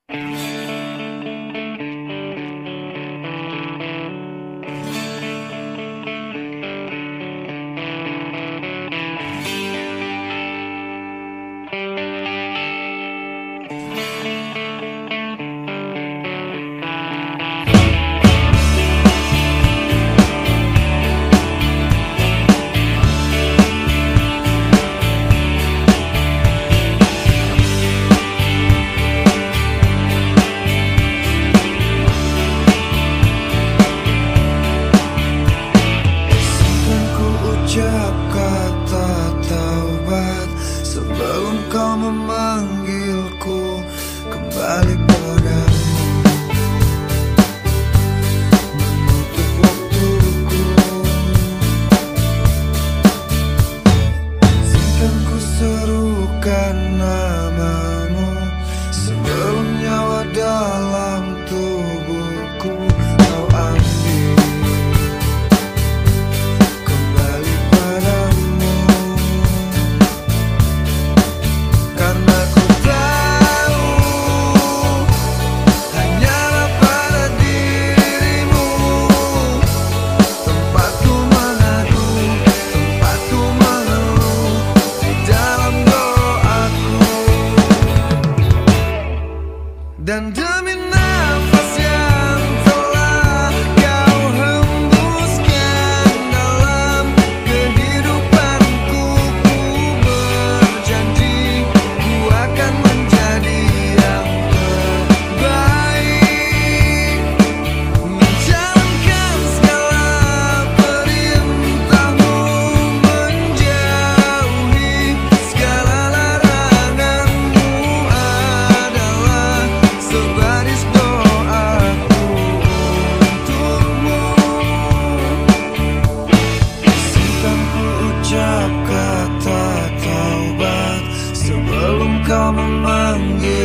Ucap kata taubat sebelum kau memanggilku kembali padamu. Menutup waktuku, izinkan ku serukan namamu sebelum nyawa dalam tubuhku kau ambil. Dan demi nafas yang telah kau hembuskan dalam kehidupanku, ku berjanji ku akan menjadi yang terbaik, menjalankan segala perintahmu, menjauhi segala laranganmu adalah sebaris doaku untukmu. Izinkan ku ucap kata taubat sebelum kau memanggil